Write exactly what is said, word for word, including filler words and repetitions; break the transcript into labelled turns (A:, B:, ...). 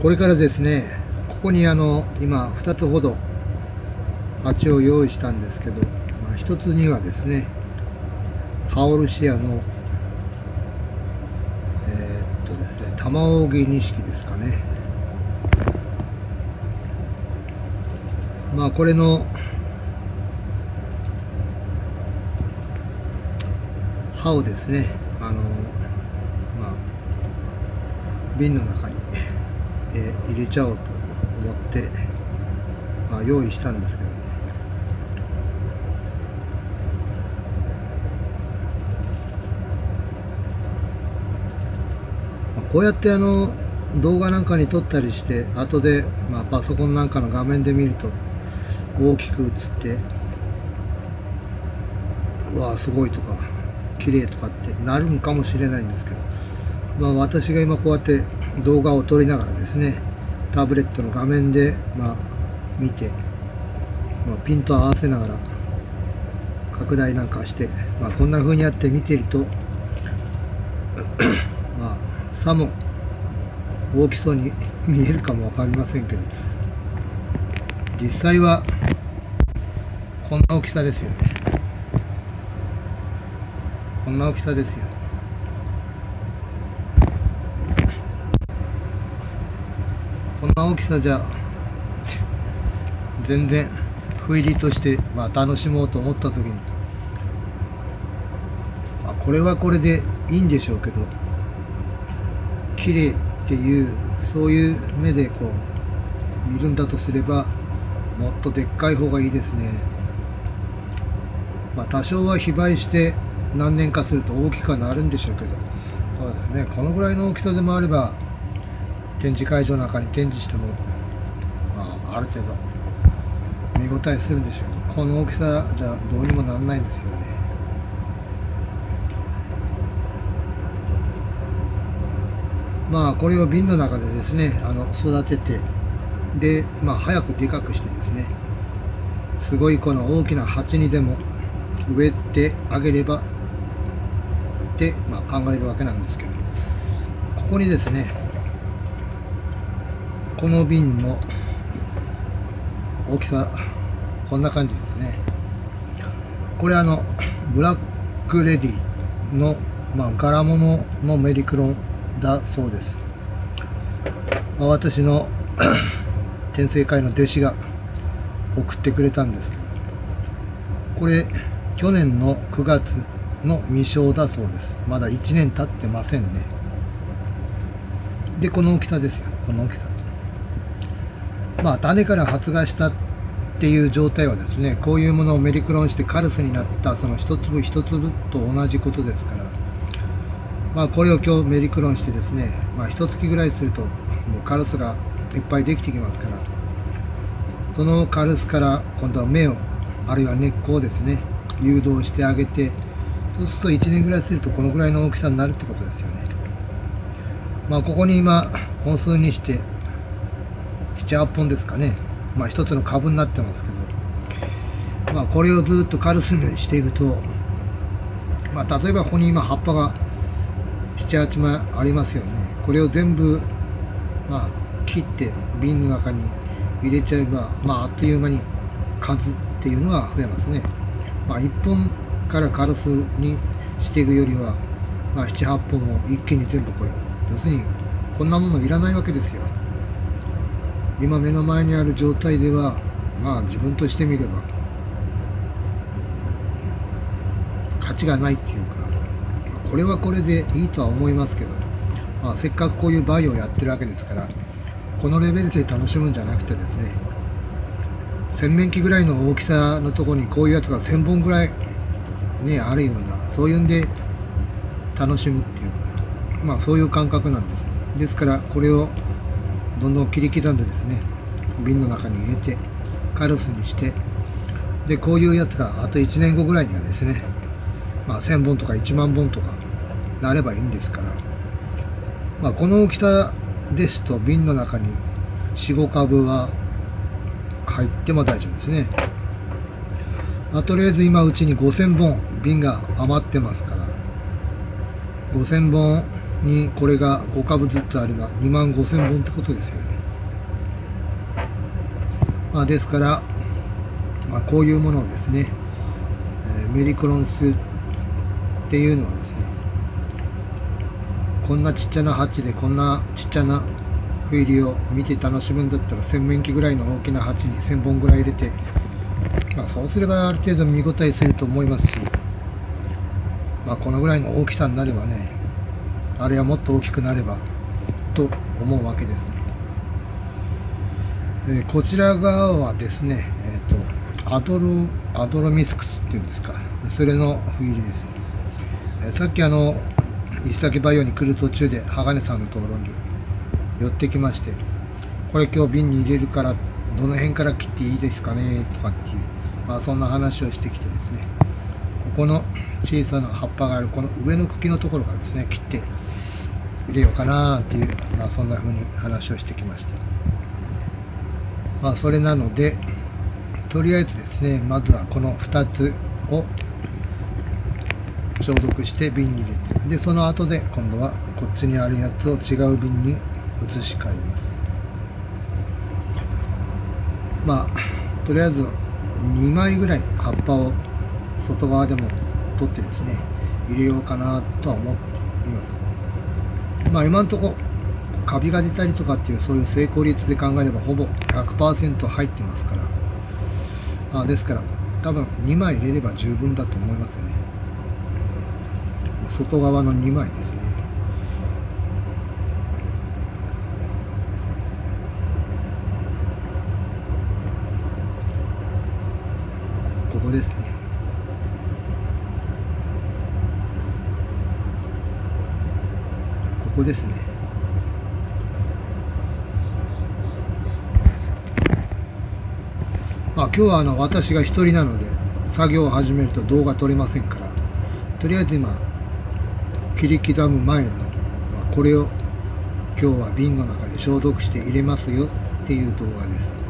A: これからですね、ここにあの今ふたつほど鉢を用意したんですけど、まあ、ひとつにはですねハオルシアのえー、っとですね玉扇錦ですかね。まあこれの葉をですね、あのまあ瓶の中に、えー、入れちゃおうと思って、まあ、用意したんですけどね。まあ、こうやってあの動画なんかに撮ったりして後で、まあ、パソコンなんかの画面で見ると大きく映ってうわーすごいとか綺麗とかってなるんかもしれないんですけど、まあ、私が今こうやって動画を撮りながらですねタブレットの画面でまあ見て、まあ、ピント合わせながら拡大なんかして、まあ、こんな風にやって見ているとまあさも大きそうに見えるかも分かりませんけど、実際はこんな大きさですよね。こんな大きさですよ。こんな大きさじゃ全然斑入りとして、まあ、楽しもうと思った時に、まあ、これはこれでいいんでしょうけど、綺麗っていうそういう目でこう見るんだとすればもっとでっかい方がいいですね。まあ多少は非売して何年かすると大きくはなるんでしょうけど、そうですね、このぐらいの大きさでもあれば展示会場の中に展示しても、まあ、ある程度見応えするんでしょうけど、この大きさじゃどうにもならないですよね。まあこれを瓶の中でですねあの育てて、でまあ早くでかくしてですね、すごいこの大きな鉢にでも植えてあげればって、まあ、考えるわけなんですけど、ここにですねこの瓶の大きさこんな感じですね。これあのブラックレディの、まあ、柄物のメリクロンだそうです。私の天聖会の弟子が送ってくれたんですけど、これ去年のくがつの未生だそうです。まだいちねん経ってませんね。でこの大きさですよ。この大きさ、まあ種から発芽したっていう状態はですね、こういうものをメリクロンしてカルスになったその一粒一粒と同じことですから、まあこれを今日メリクロンしてですね、まあ一月ぐらいするともうカルスがいっぱいできてきますから、そのカルスから今度は芽をあるいは根っこをですね誘導してあげて、そうするといちねんぐらいするとこのぐらいの大きさになるってことですよね。まあここに今本数にしてなな、はっぽんですかね、まあ一つの株になってますけど、まあこれをずっとカルスにしていると、まあ例えばここに今葉っぱがなな、はちまいありますよね。これを全部まあ切って瓶の中に入れちゃえば、まああっという間に数っていうのが増えますね。まあいっぽんからカルスにしていくよりは、まあなな、はっぽんを一気に全部これ、要するにこんなものいらないわけですよ。今目の前にある状態では、まあ自分としてみれば価値がないっていうか、これはこれでいいとは思いますけど、まあ、せっかくこういうバイオをやってるわけですから、このレベルで楽しむんじゃなくてですね、洗面器ぐらいの大きさのところにこういうやつがせんぼんぐらいねあるような、そういうんで楽しむっていうか、まあそういう感覚なんです。ですからこれをどんどん切り刻んでですね瓶の中に入れてカルスにして、でこういうやつがあといちねんごぐらいにはですね、まあせんぼんとかいちまんぼんとかなればいいんですから、まあこの大きさですと瓶の中によん、ごかぶは入っても大丈夫ですね。まあ、とりあえず今うちにごせんぼん瓶が余ってますから、ごせんぼんにこれがごかぶずつあればにまんごせんぼんってことですよね。 まあ、ですから、まあ、こういうものをですね、えーメリクロンスっていうのはですね、こんなちっちゃな鉢でこんなちっちゃな斑入りを見て楽しむんだったら洗面器ぐらいの大きな鉢にせんぼんぐらい入れて、まあ、そうすればある程度見応えすると思いますし、まあ、このぐらいの大きさになればね、あれはもっと大きくなればと思うわけですね。えーこちら側はですね、えー、とアドロアドロミスクスっていうんですか、それの斑入りです。えーさっきあの石崎バイオに来る途中で鋼さんのところに寄ってきまして、これ今日瓶に入れるからどの辺から切っていいですかねとかっていう、まあ、そんな話をしてきてですね、ここの小さな葉っぱがあるこの上の茎のところからですね切って入れようかなっていう、まあ、そんな風に話をしてきました。まあ、それなのでとりあえずですね、まずはこのふたつを消毒して瓶に入れて、でその後で今度はこっちにあるやつを違う瓶に移し替えます。まあとりあえずにまいぐらい葉っぱを外側でも取ってですね入れようかなとは思っています。まあ今のところカビが出たりとかっていうそういう成功率で考えればほぼ ひゃくパーセント 入ってますから、まあ、ですから多分にまい入れれば十分だと思いますよね。外側のにまいですね。ここですね。ここですね。まあ今日はあの私が一人なので作業を始めると動画撮れませんから、とりあえず今切り刻む前の、まあ、これを今日は瓶の中に消毒して入れますよっていう動画です。